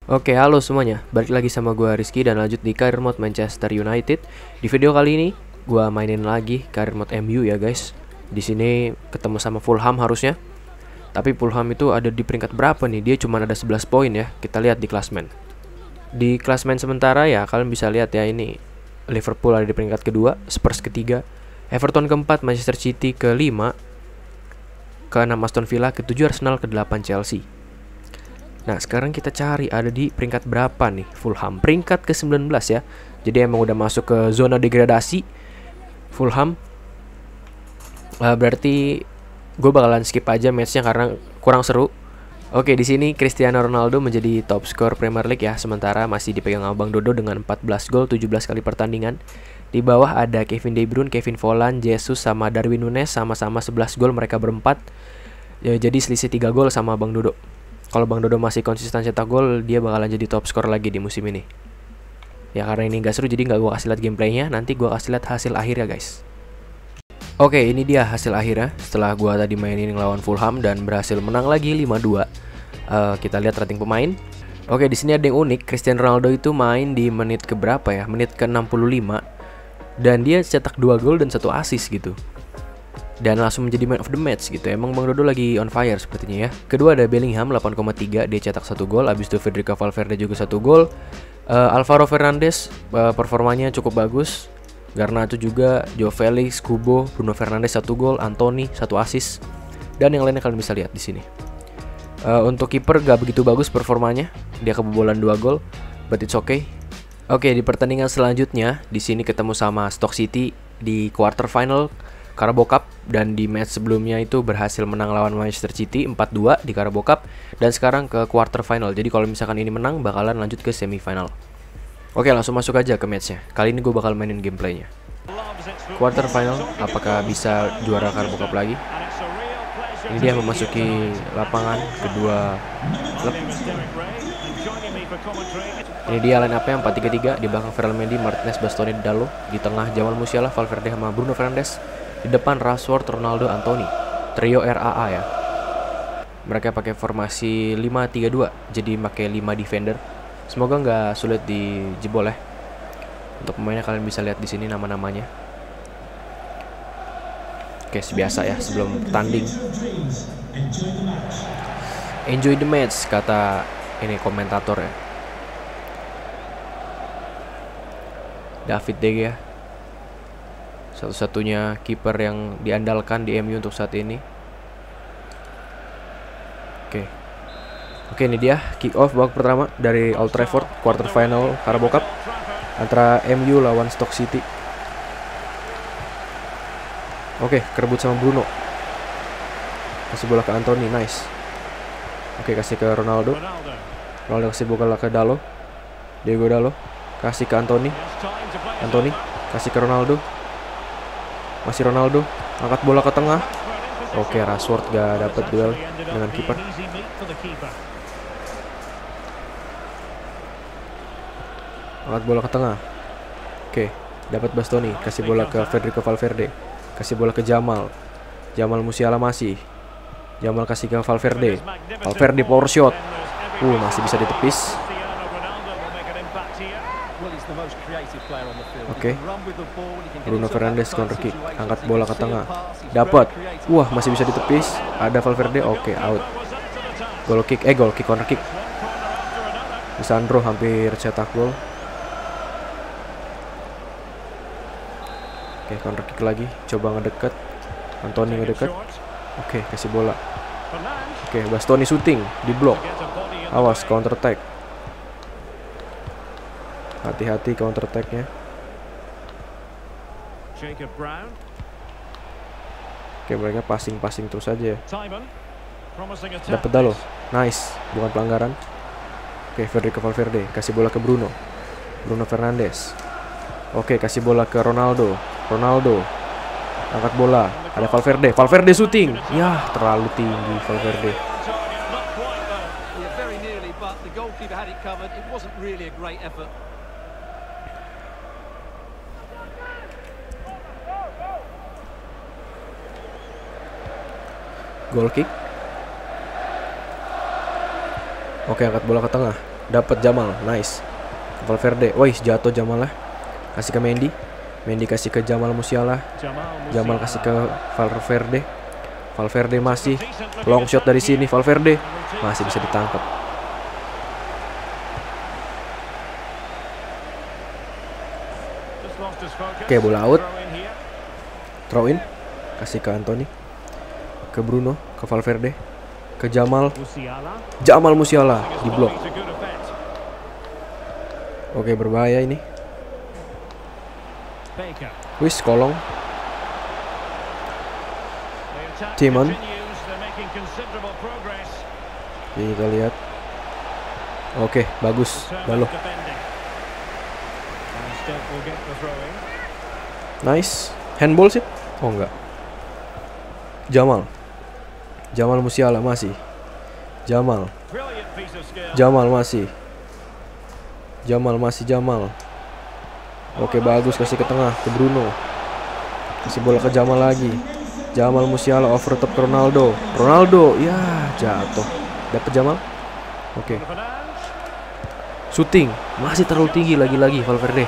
Oke, halo semuanya. Balik lagi sama gua Rizky dan lanjut di Career Mode Manchester United. Di video kali ini gua mainin lagi Career Mode MU ya, guys. Di sini ketemu sama Fulham harusnya. Tapi Fulham itu ada di peringkat berapa nih? Dia cuma ada 11 poin ya. Kita lihat di klasmen. Di klasmen sementara ya, kalian bisa lihat ya ini Liverpool ada di peringkat kedua, Spurs ketiga, Everton keempat, Manchester City kelima, ke-6 Aston Villa, ke-7 Arsenal, ke-8 Chelsea. Nah, sekarang kita cari ada di peringkat berapa nih Fulham. Peringkat ke-19 ya. Jadi emang udah masuk ke zona degradasi Fulham. Berarti gue bakalan skip aja matchnya karena kurang seru. Oke, di sini Cristiano Ronaldo menjadi top skor Premier League ya. Sementara masih dipegang Abang Dodo dengan 14 gol 17 kali pertandingan. Di bawah ada Kevin De Bruyne, Kevin Volland, Jesus sama Darwin Núñez sama-sama 11 gol mereka berempat. Ya, jadi selisih 3 gol sama Abang Dodo. Kalau Bang Dodo masih konsisten cetak gol, dia bakalan jadi top skor lagi di musim ini. Ya karena ini gak seru, jadi gak gue kasih lihat gameplaynya. Nanti gue kasih lihat hasil akhirnya, guys. Oke, ini dia hasil akhirnya. Setelah gue tadi mainin ngelawan Fulham dan berhasil menang lagi 5-2. Kita lihat rating pemain. Oke, di sini ada yang unik. Cristiano Ronaldo itu main di menit keberapa ya? Menit ke-65. Dan dia cetak 2 gol dan 1 assist gitu. Dan langsung menjadi man of the match gitu. Emang Bang Dodo lagi on fire sepertinya ya. Kedua ada Bellingham 8,3, dia cetak 1 gol. Abis itu Federico Valverde juga 1 gol. Alvaro Fernandes performanya cukup bagus. Garnacho juga, Joe Felix, Kubo, Bruno Fernandes 1 gol, Anthony 1 assist. Dan yang lainnya kalian bisa lihat di sini. Untuk kiper gak begitu bagus performanya. Dia kebobolan 2 gol, but it's okay. Oke, di pertandingan selanjutnya di sini ketemu sama Stoke City di quarter final Carabao Cup, dan di match sebelumnya itu berhasil menang lawan Manchester City 4-2 di Carabao Cup, dan sekarang ke quarter final. Jadi kalau misalkan ini menang bakalan lanjut ke semifinal. Oke, langsung masuk aja ke matchnya. Kali ini gue bakal mainin gameplaynya. Quarter final, apakah bisa juara Carabao Cup lagi? Ini dia memasuki lapangan kedua klub. Ini dia line up-nya 4-3-3. Di belakang Ferland Mendy, Martinez, Bastoni, Dalot. Di tengah Jamal Musiala, Valverde sama Bruno Fernandes. Di depan Rashford, Ronaldo, Anthony. Trio RAA ya. Mereka pakai formasi 5-3-2. Jadi pakai 5 defender. Semoga nggak sulit dijebol ya. Untuk pemainnya kalian bisa lihat di sini nama-namanya. Oke, biasa ya sebelum tanding. Enjoy the match kata ini komentator ya. David De Gea, satu-satunya kiper yang diandalkan di MU untuk saat ini. Oke, ini dia kick off babak pertama dari Old Trafford, quarter final Carabao Cup antara MU lawan Stoke City. Oke, kerebut sama Bruno. Kasih bola ke Anthony, nice. Oke, kasih ke Ronaldo. Ronaldo kasih bola ke Dalot. Diego Dalot kasih ke Anthony. Anthony kasih ke Ronaldo. Masih Ronaldo, angkat bola ke tengah. Oke, Rashford gak dapet duel dengan kiper. Angkat bola ke tengah. Oke, dapat Bastoni, kasih bola ke Federico Valverde. Kasih bola ke Jamal. Jamal Musiala masih. Jamal kasih ke Valverde. Valverde power shot. Masih bisa ditepis. Oke, Bruno Fernandes counter kick, angkat bola ke tengah, dapat. Masih bisa ditepis. Ada Valverde, oke, out. Goal kick corner kick. Lisandro hampir cetak gol. Oke, counter kick lagi, coba ngedeket. Anthony ngedeket. Oke, kasih bola. Oke, Bastoni shooting, di blok. Awas counter attack. Hati-hati counter attack-nya. Oke, mereka passing terus aja ya. Dapat Dalot. Nice, bukan pelanggaran. Oke, Federico Valverde kasih bola ke Bruno. Bruno Fernandes. Oke, kasih bola ke Ronaldo. Ronaldo angkat bola. Ada Valverde. Valverde shooting. Ya, terlalu tinggi Valverde. Goal kick. Oke, angkat bola ke tengah. Dapat Jamal, nice. Valverde, woi jatuh Jamal lah. Kasih ke Mendy. Mendy kasih ke Jamal Musiala. Jamal kasih ke Valverde. Valverde masih long shot dari sini. Valverde masih bisa ditangkap. Oke, bola out. Throw in. Kasih ke Anthony. Ke Bruno, ke Valverde. Ke Jamal. Jamal Musiala di blok. Oke, berbahaya ini. Wis kolong. Timon. Oke, kita lihat. Oke, bagus. Lalu. Nice. Handball sih? Oh enggak. Jamal. Jamal Musiala masih. Jamal. Jamal masih. Jamal masih Jamal. Oke, bagus, kasih ke tengah ke Bruno. Kasih bola ke Jamal lagi. Jamal Musiala over top ke Ronaldo. Ronaldo, ya jatuh. Dapat Jamal. Oke. Shooting masih terlalu tinggi lagi-lagi Valverde.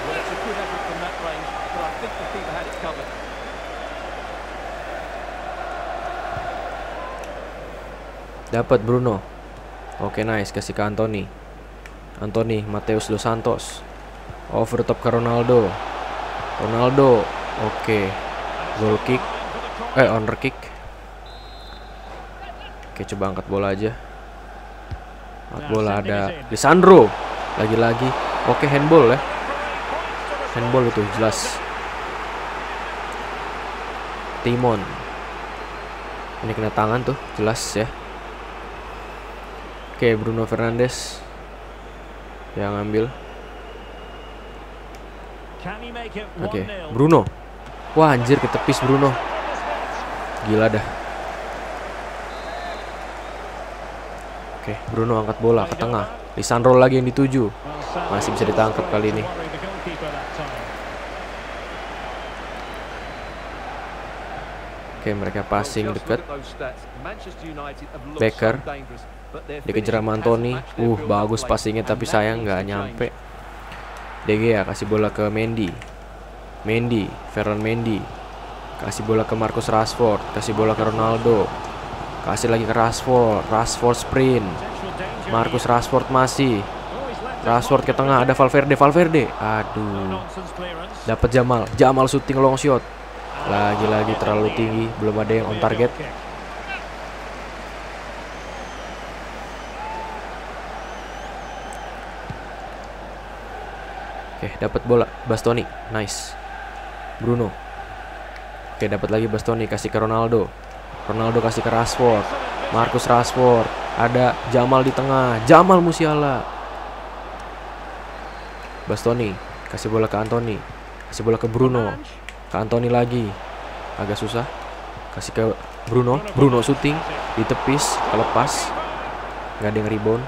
Dapat Bruno. Oke, nice, kasih ke Anthony. Anthony, Mateus Dos Santos. Over top ke Ronaldo. Ronaldo. Oke. Goal kick. Honor kick. Oke, coba angkat bola aja. Angkat bola, ada Lisandro. Lagi-lagi. Oke, handball ya. Handball itu jelas. Timon. Ini kena tangan tuh, jelas ya. Oke, Bruno Fernandes yang ambil. Oke, Bruno. Wah, anjir, ketepis Bruno. Gila dah. Oke, Bruno angkat bola ke tengah. Lisandro lagi yang dituju. Masih bisa ditangkap kali ini. Oke, mereka passing dekat. Becker dikejar sama Anthony. Bagus passingnya tapi sayang nggak nyampe. De Gea kasih bola ke Mendy. Ferland Mendy. Kasih bola ke Marcus Rashford. Kasih bola ke Ronaldo. Kasih lagi ke Rashford. Rashford sprint. Marcus Rashford masih. Rashford ke tengah, ada Valverde. Aduh. Dapat Jamal. Jamal shooting long shot. Lagi-lagi terlalu tinggi, belum ada yang on target. Oke, dapat bola Bastoni, nice. Bruno. Oke, dapat lagi Bastoni, kasih ke Ronaldo. Ronaldo kasih ke Rashford. Marcus Rashford. Ada Jamal di tengah. Jamal Musiala. Bastoni kasih bola ke Anthony. Kasih bola ke Bruno. Ke Anthony lagi. Agak susah. Kasih ke Bruno. Bruno shooting, ditepis, kelepas. Nggak ada yang rebound.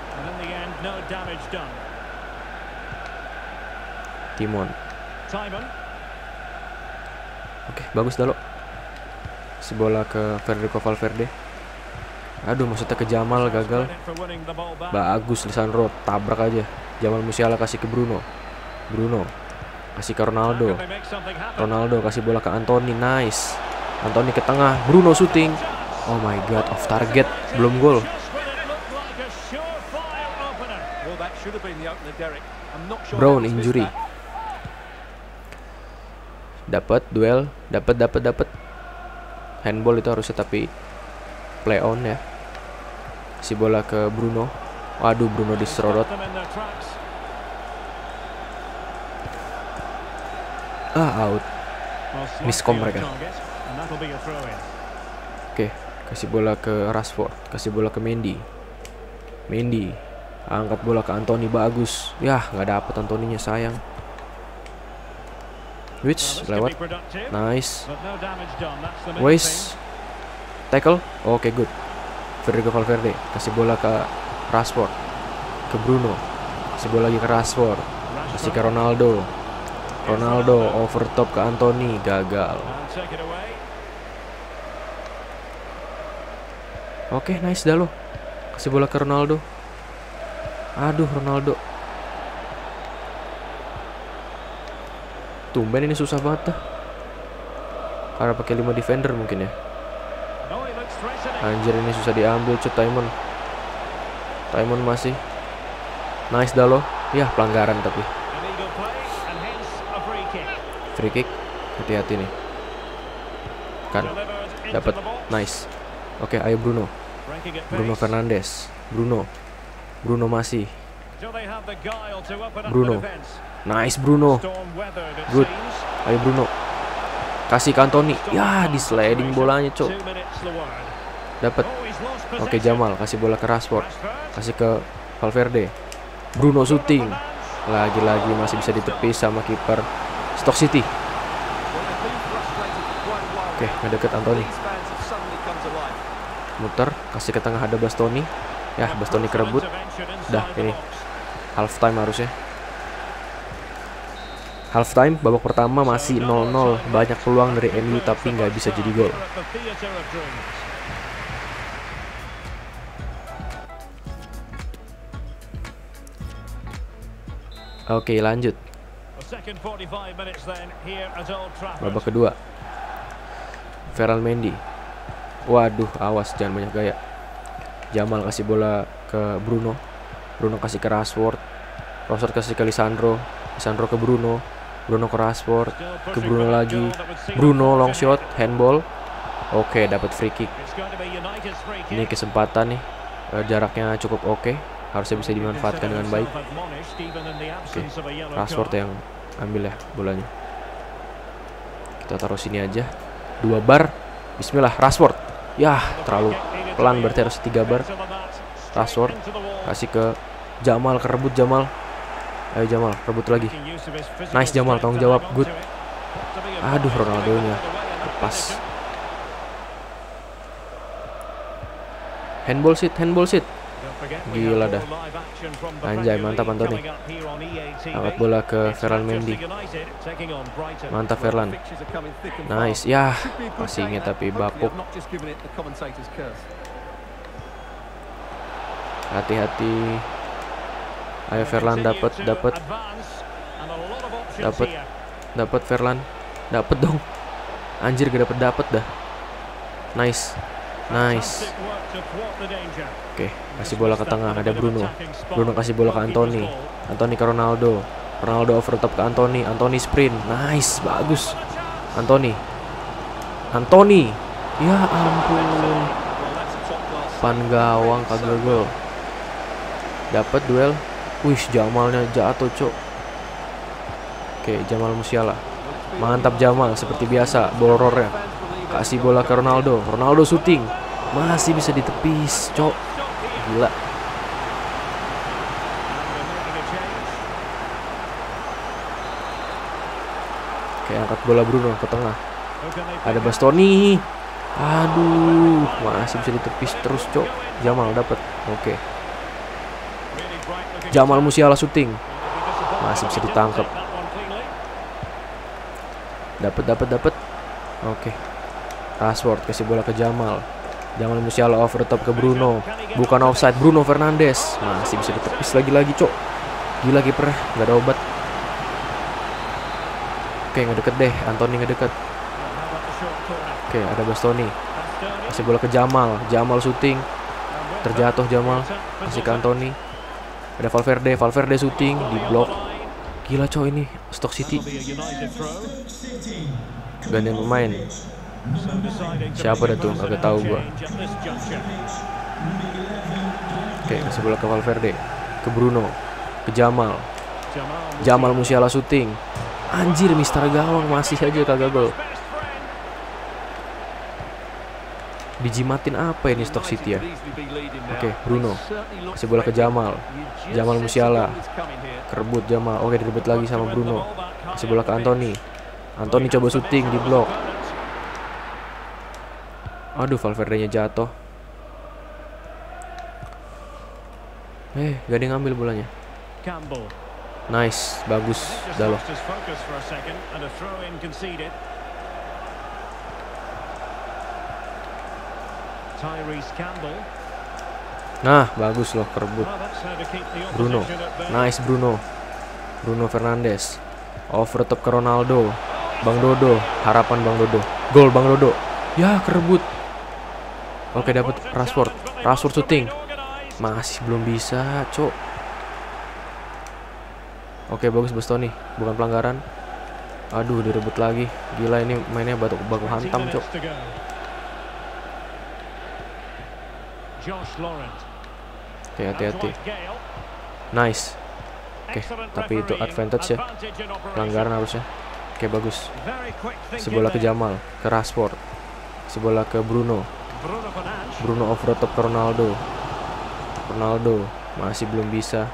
Timon. Oke, bagus dah lo. Si bola ke Federico Valverde. Aduh, maksudnya ke Jamal, gagal. Bagus, Lisandro, tabrak aja. Jamal Musiala kasih ke Bruno. Bruno kasih ke Ronaldo. Ronaldo kasih bola ke Anthony, nice. Anthony ke tengah, Bruno shooting. Oh my god, off target, belum gol. Brown injury. Dapat duel, dapat. Handball itu harusnya tapi play on ya. Si bola ke Bruno. Waduh, Bruno diserorot. Out. Miskom mereka. Oke, kasih bola ke Rashford, kasih bola ke Mendy. Angkat bola ke Anthony, bagus. Yah, nggak dapet Anthony-nya, sayang. Which lewat, nice. Waste, tackle, oke, good. Federico Valverde kasih bola ke Rashford, ke Bruno, kasih bola lagi ke Rashford, kasih ke Ronaldo. Over top ke Anthony, gagal. Oke, nice dah lo. Kasih bola ke Ronaldo. Aduh, Ronaldo. Tumben ini susah banget dah. Karena pakai 5 defender mungkin ya. Anjir, ini susah diambil cut Taimon. Taimon masih. Nice dah lo. Ya, pelanggaran tapi. Free kick. Hati-hati nih. Kan. Dapat. Nice. Oke, ayo Bruno. Bruno Fernandes. Bruno masih. Bruno. Nice Bruno. Good. Ayo Bruno. Kasih ke Anthony. Ya, di sliding bolanya, cok. Dapat. Oke, Jamal kasih bola ke Rashford. Kasih ke Valverde. Bruno shooting. Lagi-lagi masih bisa ditepis sama kiper Stoke City. Oke, ngedeket Anthony. Muter, kasih ke tengah, ada Bastoni. Ya, Bastoni kerebut. Dah, ini half time harusnya. Half time, babak pertama masih 0-0. Banyak peluang dari MU tapi nggak bisa jadi gol. Oke, lanjut. Babak kedua. Ferland Mendy. Waduh, awas jangan banyak gaya. Jamal kasih bola ke Bruno. Bruno kasih ke Rashford. Rashford kasih ke Lisandro. Lisandro ke Bruno. Bruno ke Rashford. Ke Bruno lagi. Bruno long shot, handball. Oke, dapat free kick. Ini kesempatan nih. Jaraknya cukup oke. Harusnya bisa dimanfaatkan dengan baik. Oke, Rashford yang ambil ya bolanya. Kita taruh sini aja. 2 bar. Bismillah, Rashford. Yah, terlalu pelan, berarti harus 3 bar. Rashford kasih ke Jamal, kerebut Jamal. Ayo Jamal, rebut lagi. Nice Jamal, tanggung jawab, good. Aduh, Ronaldo-nya lepas. Handball sit. Gila dah. Anjay, mantap Anthony. Angkat bola ke Ferland Mendy. Mantap Ferland. Nice. Yah, passingnya tapi bapuk. Hati-hati. Ayo Ferland, dapat Ferland. Dapat dong. Anjir, gak dapat dah. Nice. Oke, kasih bola ke tengah, ada Bruno. Bruno kasih bola ke Anthony. Anthony ke Ronaldo. Ronaldo over top ke Anthony. Anthony sprint. Nice, bagus. Anthony. Ya ampun. Pan gawang kagak gol. Dapat duel. Wih, Jamalnya jatuh, cok. Oke, Jamal Musiala. Mantap Jamal, seperti biasa borornya. Kasih bola ke Ronaldo. Ronaldo shooting. Masih bisa ditepis, cok. Gila. Oke, angkat bola Bruno ke tengah. Ada Bastoni. Aduh, masih bisa ditepis terus, cok. Jamal dapat. Oke. Jamal Musiala shooting. Masih bisa ditangkap. Dapat. Oke. Rashford kasih bola ke Jamal. Jamal Musiala over top ke Bruno. Bukan offside, Bruno Fernandes. Masih bisa ditepis lagi, cok. Gila kipernya, nggak ada obat. Oke, ngedeket deh, Anthony ngedeket. Oke, ada Bastoni. Kasih bola ke Jamal. Jamal shooting. Terjatuh Jamal. Kasih ke Anthony. Ada Valverde shooting, di blok. Gila, cok, ini Stoke City. Gantian pemain. Siapa dah tuh? Agak tahu gua. Oke, kasih bola ke Valverde, ke Bruno, ke Jamal. Jamal Musiala shooting. Anjir, Mister gawang masih aja kagak gol. Dijimatin apa ini Stoke City ya? Oke, Bruno kasih bola ke Jamal. Jamal Musiala kerebut Jamal. Oke, direbut lagi sama Bruno. Kasih bola ke Anthony. Anthony coba shooting, di blok. Aduh, Valverde-nya jatuh. Gak ada yang ngambil bolanya. Nice, bagus. Dah loh. Nah, bagus loh, kerebut. Bruno. Nice Bruno. Bruno Fernandes. Over top ke Ronaldo. Bang Dodo, harapan Bang Dodo. Gol Bang Dodo. Ya, kerebut. Oke, dapat Rashford. Rashford shooting. Masih belum bisa, cok. Oke, bagus Bastoni. Bukan pelanggaran. Aduh, direbut lagi. Gila, ini mainnya baku hantam, cok. Oke, hati-hati. Nice. Oke, tapi itu advantage ya. Pelanggaran harusnya. Oke, bagus. Sebola ke Jamal, ke Rashford. Sebola ke Bruno. Bruno over top ke Ronaldo. Ronaldo masih belum bisa.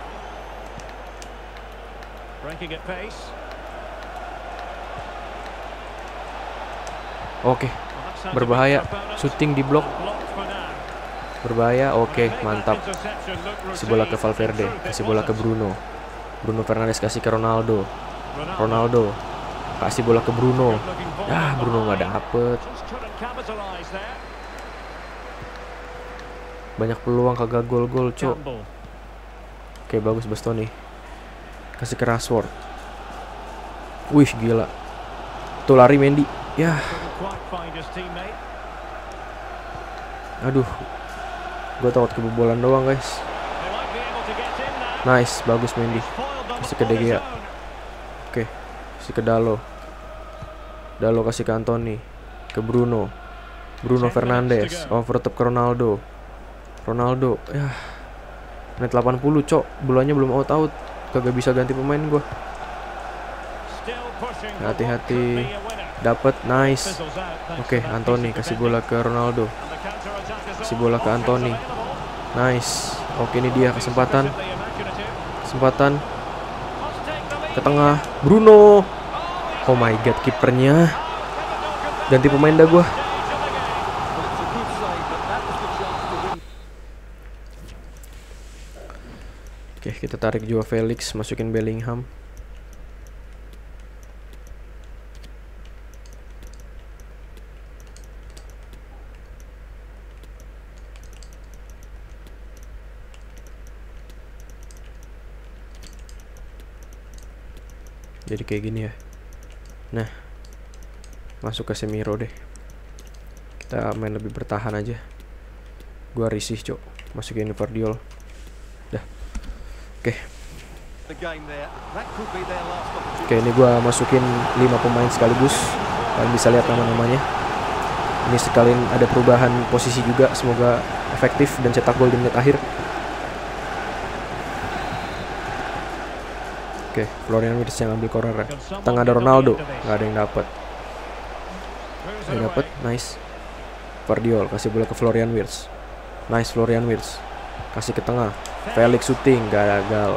Oke, berbahaya. Shooting di blok. Berbahaya. Oke, mantap. Kasih bola ke Valverde. Kasih bola ke Bruno. Bruno Fernandes kasih ke Ronaldo. Ronaldo kasih bola ke Bruno. Ah, Bruno nggak dapet. Banyak peluang kagak gol-gol, cok. Oke, bagus Bastoni. Kasih ke Rashford. Wih, gila. Tuh lari Mendy. Ya. Aduh. Gue takut kebobolan doang, guys. Nice, bagus Mendy. Kasih ke De Gea. Oke, kasih ke Dalo. Dalo kasih ke Anthony. Ke Bruno. Bruno Fernandes. Over top ke Ronaldo. Ronaldo. Ya. Menit 80, cok. Bolanya belum out. Kagak bisa ganti pemain gue. Hati-hati. Dapat, nice. Oke, Anthony kasih bola ke Ronaldo. Kasih bola ke Anthony. Nice. Oke, ini dia kesempatan. Ke tengah. Bruno. Oh my god, kipernya. Ganti pemain dah gua. Oke, kita tarik Joao Felix, masukin Bellingham. Jadi kayak gini ya. Nah, masuk ke Casemiro deh. Kita main lebih bertahan aja. Gua risih, cok. Masukin Vardiol. Dah. Oke. Oke, ini gua masukin 5 pemain sekaligus. Kalian bisa lihat nama-namanya. Ini sekalian ada perubahan posisi juga. Semoga efektif dan cetak gol di menit akhir. Oke, Florian Wirtz yang ambil corner. Tengah ada Ronaldo, nggak ada yang dapat. Nggak dapat, nice. Vardiol kasih bola ke Florian Wirtz. Nice Florian Wirtz. Kasih ke tengah. Felix shooting, gagal.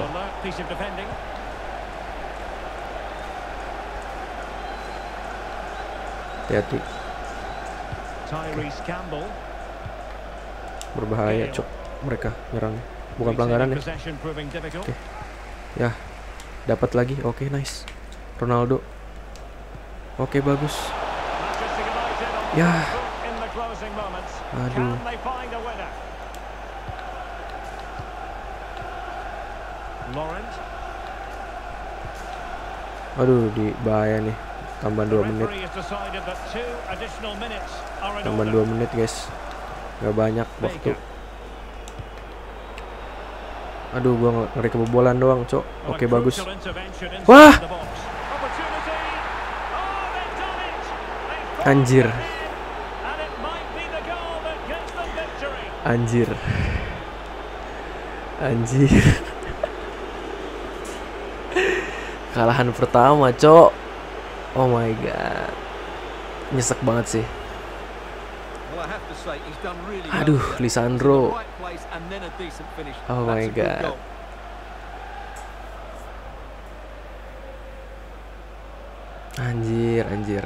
Hati-hati. Berbahaya, cok. Mereka nyerang. Bukan pelanggaran ya. Oke. Ya. Dapat lagi, oke, nice. Ronaldo. Oke, bagus. Ya. Aduh. Aduh, di bahaya nih. Tambah 2 menit. Tambah 2 menit, guys. Gak banyak waktu. Aduh, gua ngeri kebobolan doang, cok. Oke, bagus. Wah! Anjir. Anjir. Anjir. Kalahan pertama, cok. Oh my god. Nyesek banget sih. Aduh, Lisandro. Oh my god. Anjir.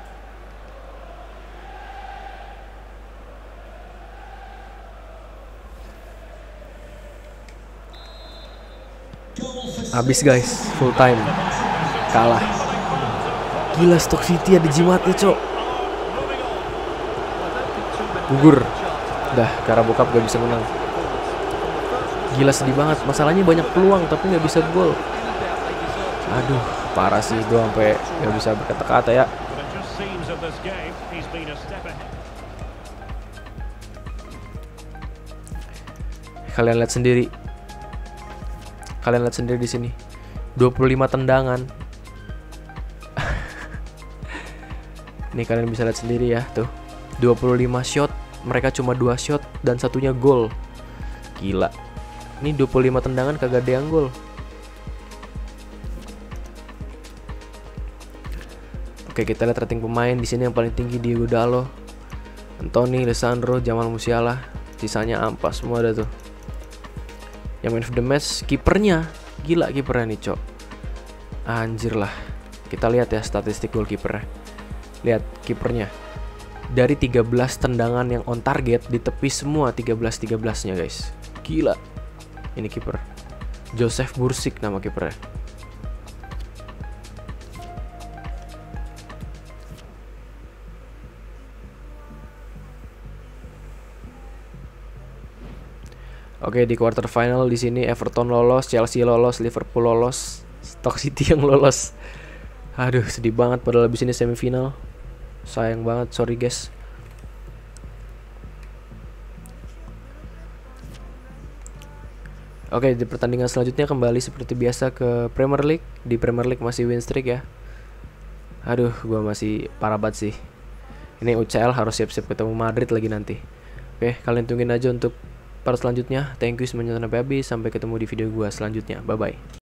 Habis, guys, full time. Kalah. Gila, Stoke City ada jimatnya, cok. Gugur. Dah, Carabao Cup gak bisa menang. Gila, sedih banget. Masalahnya banyak peluang tapi nggak bisa gol. Aduh, parah sih, gue sampai nggak bisa berkata-kata ya. Kalian lihat sendiri. Kalian lihat sendiri di sini. 25 tendangan. Nih kalian bisa lihat sendiri ya, tuh. 25 shot, mereka cuma 2 shot dan satunya gol. Gila. Ini 25 tendangan kagak ada yang gol. Oke, kita lihat rating pemain di sini. Yang paling tinggi Diogo Dalot, Anthony, Lisandro, Jamal Musiala. Sisanya ampas semua ada tuh. Yang man of the match kipernya. Gila kipernya nih, Cok. Anjir lah. Kita lihat ya statistik goalkeepernya. Lihat kipernya. Dari 13 tendangan yang on target ditepis semua 13-13-nya, guys. Gila. Ini kiper. Joseph Bursik nama kipernya. Oke, di quarter final di sini Everton lolos, Chelsea lolos, Liverpool lolos, Stoke City yang lolos. Aduh, sedih banget padahal abis ini semifinal. Sayang banget, sorry guys. Oke, di pertandingan selanjutnya kembali seperti biasa ke Premier League. Di Premier League masih win streak ya. Aduh, gua masih parah banget sih. Ini UCL harus siap-siap ketemu Madrid lagi nanti. Oke, kalian tungguin aja untuk part selanjutnya. Thank you semuanya sampai habis. Sampai ketemu di video gua selanjutnya. Bye bye.